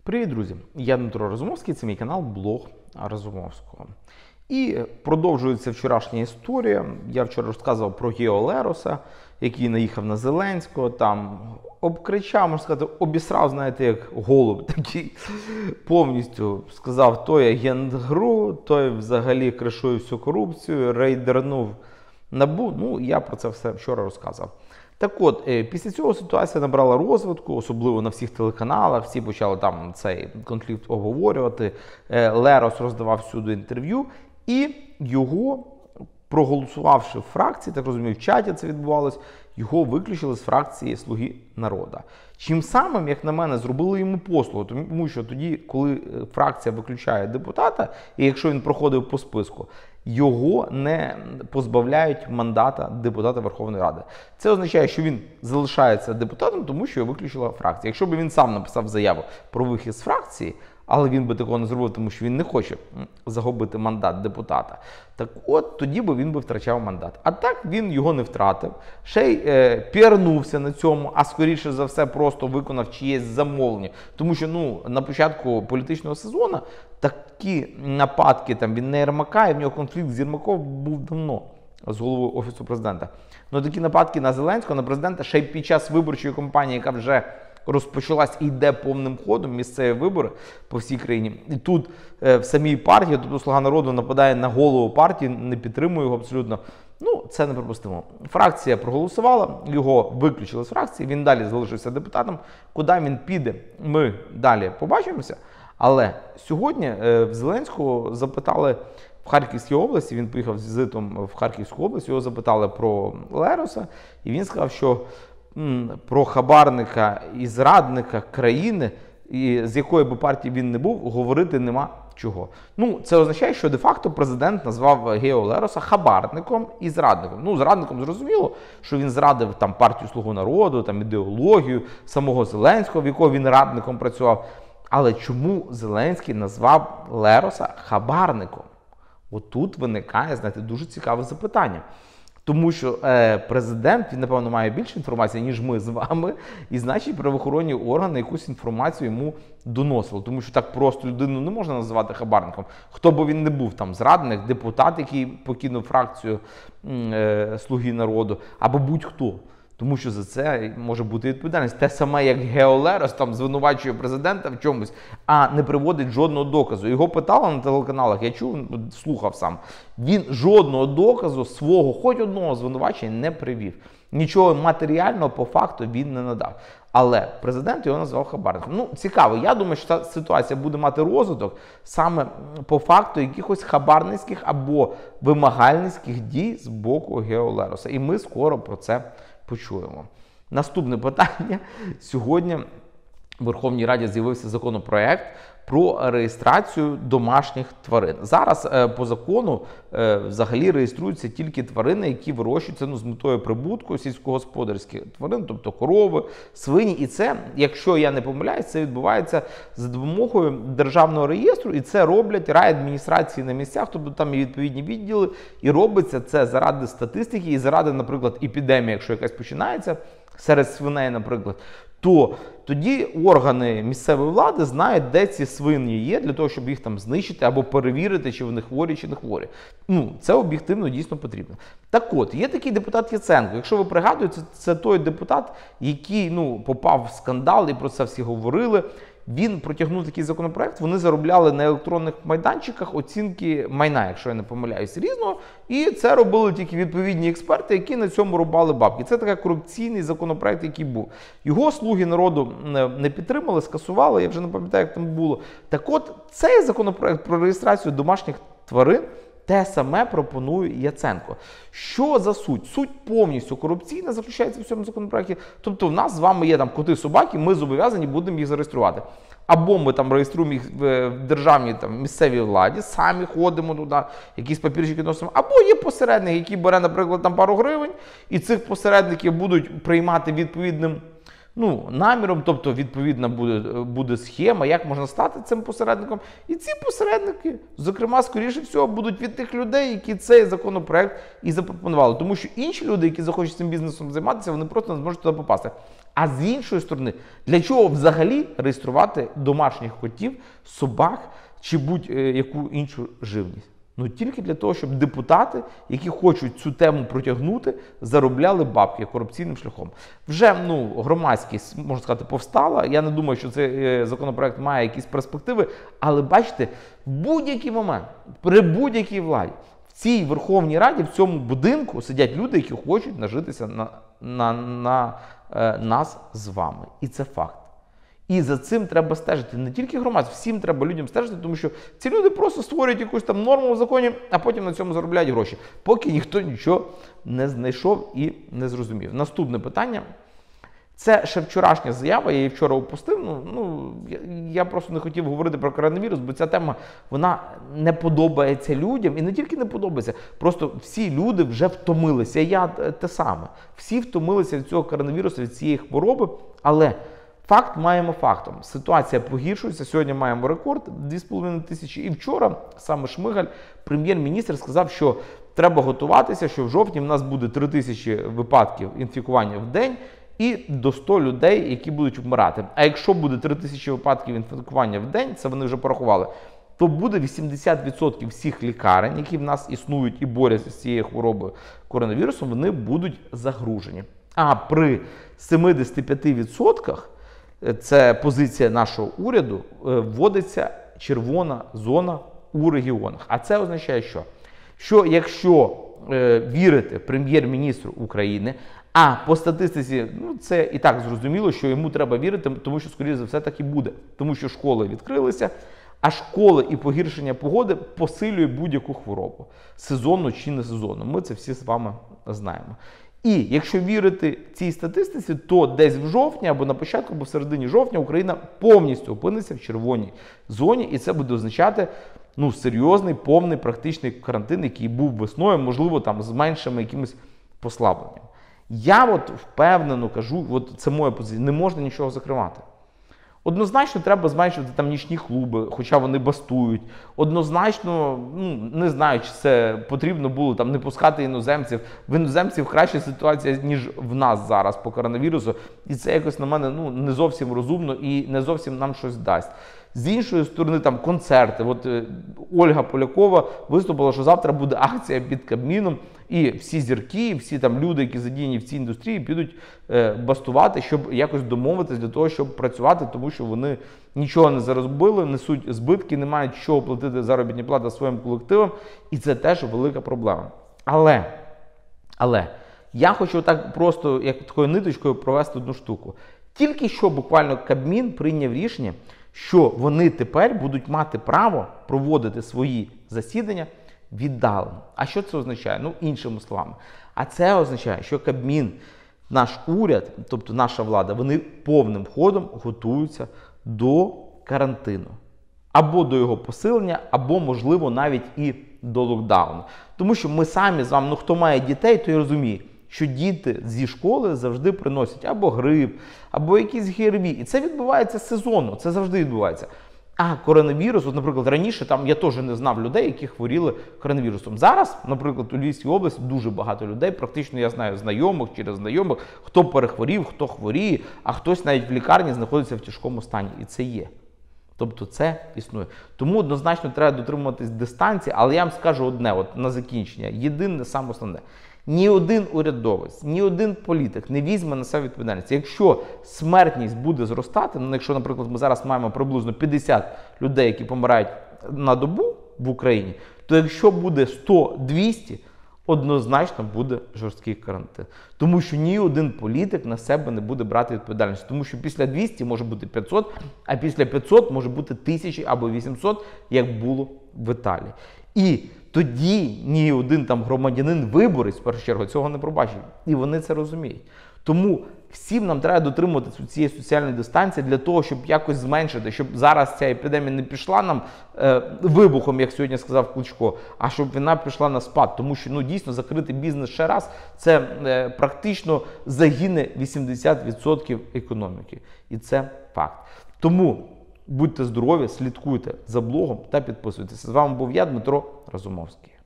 Привіт, друзі! Я Дмитро Разумовський, це мій канал Блог Разумовського. І продовжується вчорашня історія. Я вчора розказував про Гео Лероса, який наїхав на Зеленського, там обкричав, можна сказати, обісрав, знаєте, як голуб такий, повністю сказав, той агент ГРУ, той взагалі кришує всю корупцію, рейдернув НАБУ. Ну, я про це все вчора розказав. Так от, після цього ситуація набрала розвитку, особливо на всіх телеканалах, всі почали там цей конфлікт обговорювати, Лерос роздавав всюди інтерв'ю, і його, проголосувавши в фракції, так розумію, в чаті це відбувалось, його виключили з фракції «Слуги народу». Чим самим, як на мене, зробили йому послугу, тому що тоді, коли фракція виключає депутата, і якщо він проходив по списку, його не позбавляють мандата депутата Верховної Ради. Це означає, що він залишається депутатом, тому що його виключила фракція. Якщо б він сам написав заяву про вихід з фракції, але він би такого не зробив, тому що він не хоче загубити мандат депутата, так от тоді би він би втрачав мандат. А так він його не втратив, ще й піарнувся на цьому, а скоріше за все просто виконав чиєсь замовлення. Тому що на початку політичного сезону такі нападки від Єрмака, і в нього конфлікт з Єрмаком був давно з головою Офісу президента. Такі нападки на Зеленського, на президента, ще й під час виборчої кампанії, яка вже розпочалась і йде повним ходом, місцеві вибори по всій країні. І тут в самій партії, тобто «Слуга народу» нападає на голову партії, не підтримує його абсолютно. Це неприпустимо. Фракція проголосувала, його виключили з фракції, він далі залишився депутатом. Куди він піде, ми далі побачимося. Але сьогодні в Зеленського запитали в Харківській області, він поїхав з візитом в Харківську область, його запитали про Лероса, і він сказав, що про хабарника і зрадника країни, і з якої би партії він не був, говорити нема чого. Це означає, що де-факто президент назвав Гео Лероса хабарником і зрадником. Зрадником зрозуміло, що він зрадив партію «Слугу народу», ідеологію самого Зеленського, в якого він радником працював. Але чому Зеленський назвав Лероса хабарником? Отут виникає, дуже цікаве запитання. Тому що президент, він, напевно, має більше інформації, ніж ми з вами, і, значить, правоохоронні органи якусь інформацію йому доносили. Тому що так просто людину не можна називати хабарником. Хто б він не був, зрадник, депутат, який покинув фракцію «Слуги народу», або будь-хто. Тому що за це може бути відповідальність. Те саме, як Гео Лерос звинувачує президента в чомусь, а не приводить жодного доказу. Його питали на телеканалах, я чув, слухав сам. Він жодного доказу свого, хоч одного звинувачення не привів. Нічого матеріального по факту він не надав. Але президент його назвав хабарником. Цікаво, я думаю, що ця ситуація буде мати розвиток саме по факту якихось хабарницьких або вимагальницьких дій з боку Гео Лероса. І ми скоро про це почуємо. Наступне питання. Сьогодні в Верховній Раді з'явився законопроект про реєстрацію домашніх тварин. Зараз по закону взагалі реєструються тільки тварини, які вирощуються з метою прибутку, сільськогосподарських тварин, тобто корови, свині. І це, якщо я не помиляюсь, це відбувається за допомогою державного реєстру, і це роблять райадміністрації на місцях, тобто там є відповідні відділи, і робиться це заради статистики і заради, наприклад, епідемії, якщо якась починається серед свиней, наприклад, то тоді органи місцевої влади знають, де ці свині є, для того, щоб їх знищити або перевірити, чи вони хворі, чи не хворі. Це об'єктивно дійсно потрібно. Так от, є такий депутат Яценко. Якщо ви пригадуєте, це той депутат, який попав в скандал, і про це всі говорили. Він протягнув такий законопроект, вони заробляли на електронних майданчиках оцінки майна, якщо я не помиляюсь, різного. І це робили тільки відповідні експерти, які на цьому рубали бабки. Це такий корупційний законопроект, який був. Його «Слуги народу» не підтримали, скасували, я вже не пам'ятаю, як там було. Так от, цей законопроект про реєстрацію домашніх тварин те саме пропонує Яценко. Що за суть? Суть повністю корупційна заключається в цьому законопроекті. Тобто в нас з вами є коти-собаки, ми зобов'язані будемо їх зареєструвати. Або ми реєструємо їх в державній місцевій владі, самі ходимо туди, якісь папірчики носимо. Або є посередник, який бере, наприклад, пару гривень, і цих посередників будуть приймати відповідним наміром, тобто відповідна буде схема, як можна стати цим посередником. І ці посередники, зокрема, скоріше всього, будуть від тих людей, які цей законопроект і запропонували. Тому що інші люди, які захочуть цим бізнесом займатися, вони просто не зможуть туди попасти. А з іншої сторони, для чого взагалі реєструвати домашніх котів, собак чи будь-яку іншу живність? Тільки для того, щоб депутати, які хочуть цю тему протягнути, заробляли бабки корупційним шляхом. Вже громадськість, можна сказати, повстала. Я не думаю, що цей законопроект має якісь перспективи. Але бачите, в будь-який момент, при будь-якій владі, в цій Верховній Раді, в цьому будинку сидять люди, які хочуть нажитися на нас з вами. І це факт. І за цим треба стежити. Не тільки громадським, всім треба людям стежити, тому що ці люди просто створюють якусь там норму в законі, а потім на цьому заробляють гроші. Поки ніхто нічого не знайшов і не зрозумів. Наступне питання. Це ще вчорашня заява, я її вчора опустив. Я просто не хотів говорити про коронавірус, бо ця тема, вона не подобається людям. І не тільки не подобається, просто всі люди вже втомилися. Я те саме. Всі втомилися від цього коронавірусу, від цієї хвороби, але факт маємо фактом. Ситуація погіршується. Сьогодні маємо рекорд 2,5 тисячі. І вчора саме Шмигаль, прем'єр-міністр, сказав, що треба готуватися, що в жовтні в нас буде 3 тисячі випадків інфікування в день і до 100 людей, які будуть вмирати. А якщо буде 3 тисячі випадків інфікування в день, це вони вже порахували, то буде 80% всіх лікарень, які в нас існують і борються з цією хворобою коронавірусом, вони будуть загружені. А при 75%, це позиція нашого уряду, вводиться червона зона у регіонах. А це означає що? Що якщо вірити прем'єр-міністру України, а по статистиці, це і так зрозуміло, що йому треба вірити, тому що, скоріше за все, так і буде. Тому що школи відкрилися, а школи і погіршення погоди посилює будь-яку хворобу. Сезонну чи не сезонну. Ми це всі з вами знаємо. І якщо вірити цій статистиці, то десь в жовтні або на початку, або в середині жовтня Україна повністю опиниться в червоній зоні. І це буде означати серйозний, повний, практичний карантин, який був весною, можливо, там з меншими якимось послабленням. Я впевнено кажу, це моя позиція, не можна нічого закривати. Однозначно треба зменшувати там нічні клуби, хоча вони бастують. Однозначно, не знаю, чи це потрібно було там не пускати іноземців. В іноземців краща ситуація, ніж в нас зараз по коронавірусу. І це якось на мене не зовсім розумно і не зовсім нам щось дасть. З іншої сторони, там концерти. Ольга Полякова виступила, що завтра буде акція під Кабміном, і всі зірки, всі там люди, які задіяні в цій індустрії, підуть бастувати, щоб якось домовитись для того, щоб працювати, тому що вони нічого не заробили, несуть збитки, не мають чого платити заробітні плати своїм колективам, і це теж велика проблема. Але я хочу так просто, як такою ниточкою, провести одну штуку. Тільки що буквально Кабмін прийняв рішення, що вони тепер будуть мати право проводити свої засідання віддалено. А що це означає? Іншими словами. А це означає, що Кабмін, наш уряд, тобто наша влада, вони повним ходом готуються до карантину. Або до його посилення, або, можливо, навіть і до локдауну. Тому що ми самі з вами, хто має дітей, той розуміє, що діти зі школи завжди приносять або грип, або якісь ГРВІ. І це відбувається сезонно, це завжди відбувається. А коронавірус, наприклад, раніше я теж не знав людей, які хворіли коронавірусом. Зараз, наприклад, у Львівській області дуже багато людей, практично я знаю знайомих, через знайомих, хто перехворів, хто хворіє, а хтось навіть в лікарні знаходиться в тяжкому стані. І це є. Тобто це існує. Тому однозначно треба дотримуватись дистанції, але я вам скажу одне, на закінчення, єдине, саме основне. Ні один урядовець, ні один політик не візьме на себе відповідальність. Якщо смертність буде зростати, якщо, наприклад, ми зараз маємо приблизно 50 людей, які помирають на добу в Україні, то якщо буде 100-200, однозначно буде жорсткий карантин. Тому що ні один політик на себе не буде брати відповідальність. Тому що після 200 може бути 500, а після 500 може бути 1000 або 800, як було в Італії. І тоді ні один там громадянин-виборець, в першу чергу, цього не пробачить. І вони це розуміють. Тому всім нам треба дотримуватися цієї соціальної дистанції для того, щоб якось зменшити, щоб зараз ця епідемія не пішла нам вибухом, як сьогодні сказав Кличко, а щоб вона пішла на спад. Тому що дійсно закрити бізнес ще раз, це практично загине 80% економіки. І це факт. Тому будьте здорові, слідкуйте за блогом та підписуйтесь. З вами був я, Дмитро Разумовський.